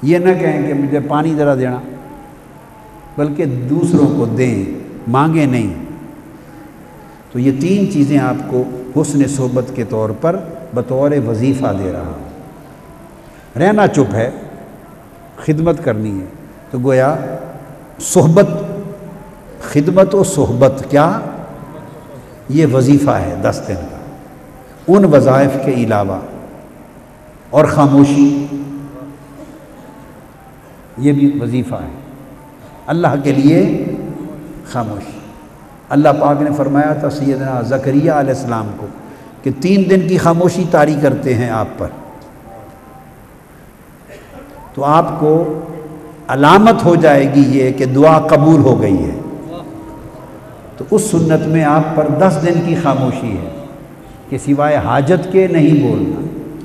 یہ نہ کہیں کہ مجھے پانی ذرا دینا، بلکہ دوسروں کو دیں، مانگیں نہیں۔ تو یہ 3 چیزیں آپ کو حسن صحبت کے طور پر بطور وظیفہ دے رہا ہوں۔ رہنا چپ ہے، خدمت کرنی ہے، تو گویا صحبت، خدمت و صحبت کیا، یہ وظیفہ ہے 10 دن کا، ان وظائف کے علاوہ۔ اور خاموشی، یہ بھی وظیفہ ہے اللہ کے لیے، خاموشی۔ اللہ پاک نے فرمایا تھا سیدنا زکریا علیہ السلام کو کہ 3 دن کی خاموشی طاری کرتے ہیں آپ پر، تو آپ کو علامت ہو جائے گی یہ کہ دعا قبول ہو گئی ہے۔ تو اس سنت میں آپ پر 10 دن کی خاموشی ہے کہ سوائے حاجت کے نہیں بولنا۔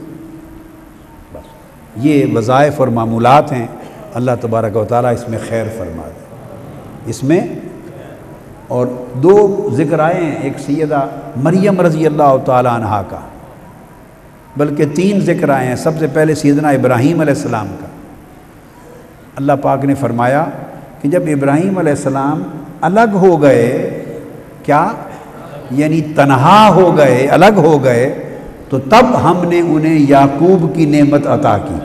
بس یہ وظائف اور معمولات ہیں، اللہ تبارک و تعالیٰ اس میں خیر فرما دے۔ اس میں اور 2 ذکر آئے ہیں، ایک سیدہ مریم رضی اللہ تعالیٰ عنہا کا، بلکہ 3 ذکر آئے ہیں۔ سب سے پہلے سیدنا ابراہیم علیہ السلام کا۔ اللہ پاک نے فرمایا کہ جب ابراہیم علیہ السلام الگ ہو گئے، کیا یعنی تنہا ہو گئے، الگ ہو گئے، تو تب ہم نے انہیں یعقوب کی نعمت عطا کی،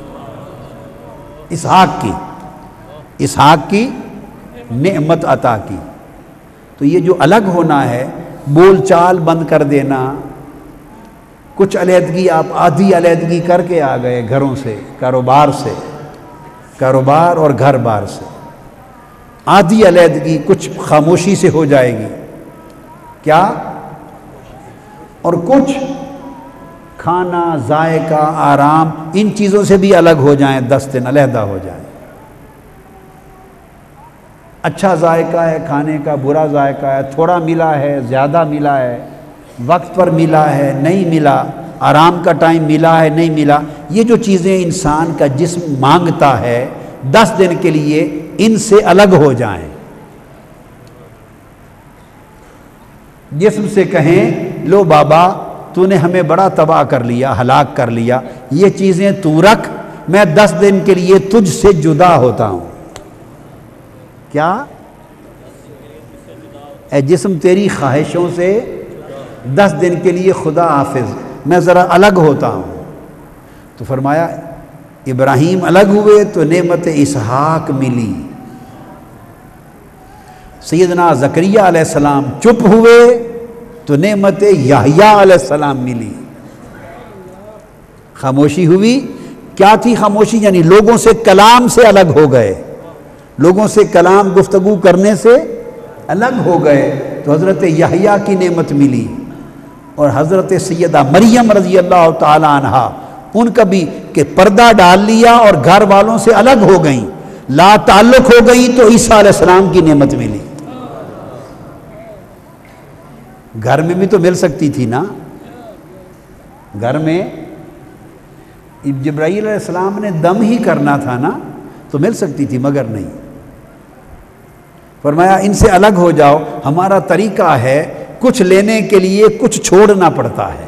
اسحاق کی نعمت عطا کی۔ تو یہ جو الگ ہونا ہے، بول چال بند کر دینا، کچھ علیحدگی، آپ آدھی علیحدگی کر کے آ گئے گھروں سے، کاروبار اور گھر بار سے، آدھی علیحدگی کچھ خاموشی سے ہو جائے گی، کیا، اور کچھ کھانا، ذائقہ، آرام، ان چیزوں سے بھی الگ ہو جائیں، 10 دن علیحدہ ہو جائیں۔ اچھا ذائقہ ہے کھانے کا، برا ذائقہ ہے، تھوڑا ملا ہے، زیادہ ملا ہے، وقت پر ملا ہے، نہیں ملا، آرام کا ٹائم ملا ہے، نہیں ملا، یہ جو چیزیں انسان کا جسم مانگتا ہے 10 دن کے لیے، ان سے الگ ہو جائیں۔ جسم سے کہیں لو بابا تو نے ہمیں بڑا تباہ کر لیا، ہلاک کر لیا، یہ چیزیں تو رکھ، میں 10 دن کے لیے تجھ سے جدا ہوتا ہوں۔ کیا، اے جسم تیری خواہشوں سے 10 دن کے لیے خدا حافظ، میں ذرا الگ ہوتا ہوں۔ تو فرمایا ابراہیم الگ ہوئے تو نعمت اسحاق ملی، سیدنا زکریا علیہ السلام چپ ہوئے تو نعمت یحییٰ علیہ السلام ملی۔ خاموشی ہوئی، کیا تھی خاموشی؟ یعنی لوگوں سے کلام سے الگ ہو گئے، لوگوں سے کلام گفتگو کرنے سے الگ ہو گئے، تو حضرت یحییٰ کی نعمت ملی۔ اور حضرت سیدہ مریم رضی اللہ تعالی عنہا، ان کا بھی کہ پردہ ڈال لیا اور گھر والوں سے الگ ہو گئیں، لا تعلق ہو گئیں، تو عیسیٰ علیہ السلام کی نعمت ملی۔ گھر میں بھی تو مل سکتی تھی نا، گھر میں جبرائیل علیہ السلام نے دم ہی کرنا تھا نا، تو مل سکتی تھی، مگر نہیں۔ فرمایا ان سے الگ ہو جاؤ، ہمارا طریقہ ہے کچھ لینے کے لیے کچھ چھوڑنا پڑتا ہے،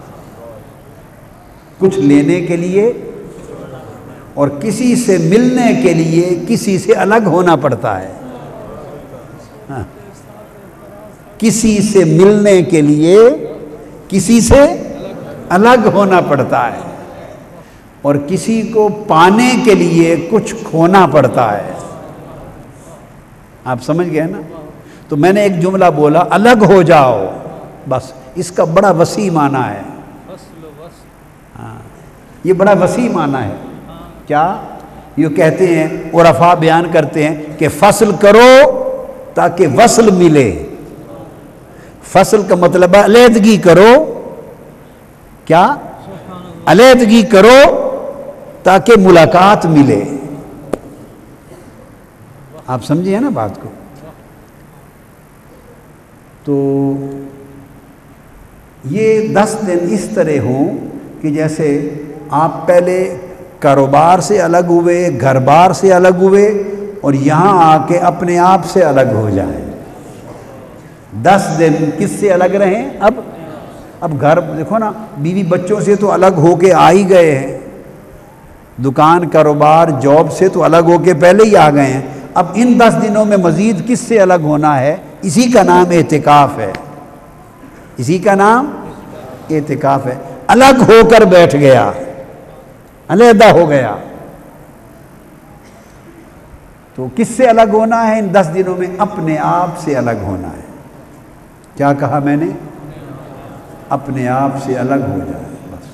کچھ لینے کے لیے اور کسی سے ملنے کے لیے کسی سے الگ ہونا پڑتا ہے۔ ہاں، کسی سے ملنے کے لیے کسی سے الگ ہونا پڑتا ہے، اور کسی کو پانے کے لیے کچھ کھونا پڑتا ہے۔ آپ سمجھ گئے نا؟ تو میں نے ایک جملہ بولا، الگ ہو جاؤ، بس اس کا بڑا وسیع معنی ہے۔ ہاں، یہ بڑا وسیع معنی ہے۔ کیا یہ کہتے ہیں، عرفاء بیان کرتے ہیں کہ فصل کرو تاکہ وصل ملے۔ فصل کا مطلب ہے علیحدگی کرو، کیا، علیحدگی کرو تاکہ ملاقات ملے۔ آپ سمجھے نا بات کو؟ تو یہ 10 دن اس طرح ہوں کہ جیسے آپ پہلے کاروبار سے الگ ہوئے، گھر بار سے الگ ہوئے، اور یہاں آ کے اپنے آپ سے الگ ہو جائیں۔ 10 دن کس سے الگ رہیں؟ اب گھر دیکھو نا، بیوی بچوں سے تو الگ ہو کے آ ہی گئے ہیں، دکان کاروبار جاب سے تو الگ ہو کے پہلے ہی آ گئے ہیں، اب ان 10 دنوں میں مزید کس سے الگ ہونا ہے؟ اسی کا نام اعتکاف ہے، اسی کا نام اعتکاف ہے۔ الگ ہو کر بیٹھ گیا، علیحدہ ہو گیا، تو کس سے الگ ہونا ہے ان 10 دنوں میں؟ اپنے آپ سے الگ ہونا ہے۔ کیا کہا میں نے؟ اپنے آپ سے الگ ہو جائے بس۔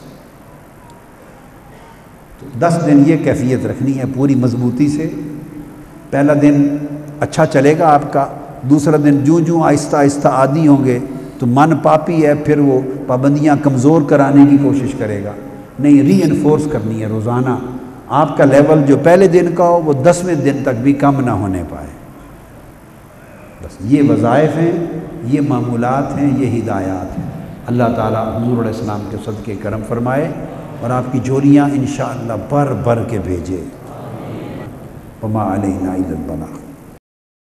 تو 10 دن یہ کیفیت رکھنی ہے پوری مضبوطی سے۔ پہلا دن اچھا چلے گا آپ کا، دوسرا دن جوں آہستہ آہستہ عادی ہوں گے تو من پاپی ہے، پھر وہ پابندیاں کمزور کرانے کی کوشش کرے گا۔ نہیں، ری انفورس کرنی ہے روزانہ، آپ کا لیول جو پہلے دن کا ہو وہ 10ویں دن تک بھی کم نہ ہونے پائے۔ بس یہ وظائف ہیں، یہ معمولات ہیں، یہ ہدایات ہیں۔ اللہ تعالیٰ حضور علیہ السلام کے صدقے کرم فرمائے اور آپ کی جوڑیاں انشاءاللہ بھر بھر کے بھیجے۔ وما علینا الا البلاغ۔